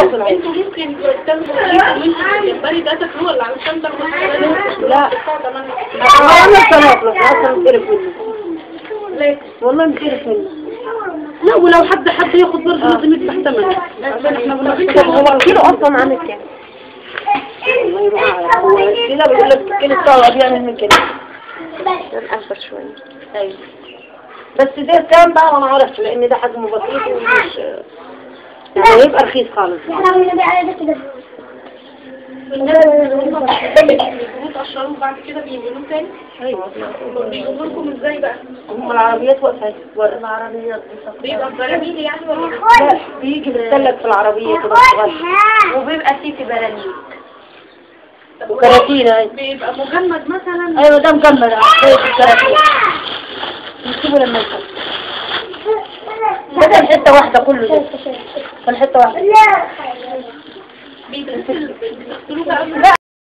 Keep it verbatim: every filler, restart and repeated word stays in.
انتوا ممكن تاخدوا الجمبري ده تاكلوه ولا علشان تاخدوا حاجه؟ لا انا التناقض اصلا مقرف منه. ليه؟ والله مقرف منه. لا ولو حد حد ياخد برضه لازم يدفع ثمن عشان احنا بنقول هو الكيلو اصلا عامل كام؟ الله يروح هو كده بيقول لك كيلو الطاوة بيعمل من كده نقفل شوية. ايوه بس ده كام بقى انا ما اعرفش لان ده حجمه بسيط ومش يعني يبقى رخيص خالص. بتقشروه بعد كده بينزلوه تاني؟ ايوه بيجيبوا لكم ازاي بقى؟ هم العربيات واقفة ورا العربيات بيبقى براميل يعني ولا؟ لا بيجي بيتسلق في العربية كده وبيبقى فيه في براميل وكراتين. ايوه بيبقى مجمد مثلا. ايوه ده مجمد زي الكراتين نسيبه لما يخلص. بدل حتة واحدة كله ده كان حتة واحدة. بيتغسل بيغسلوه بقى. لا